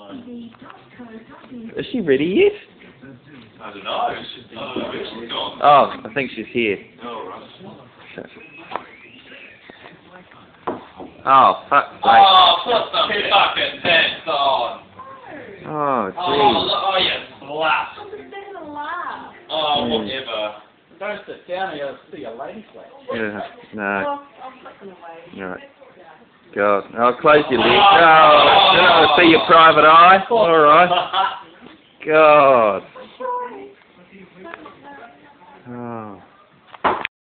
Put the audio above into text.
Is she ready yet? I don't know. Where's she gone? Oh, I think she's here. Oh, right. Oh, fuck. Oh, put some fucking pants on. Oh, Oh, jeez. oh, you slut. Oh, whatever. Don't sit down and you'll see a lady flat. Yeah, no. Right. God. Oh, close your legs. Oh, see your private eye. All right. God.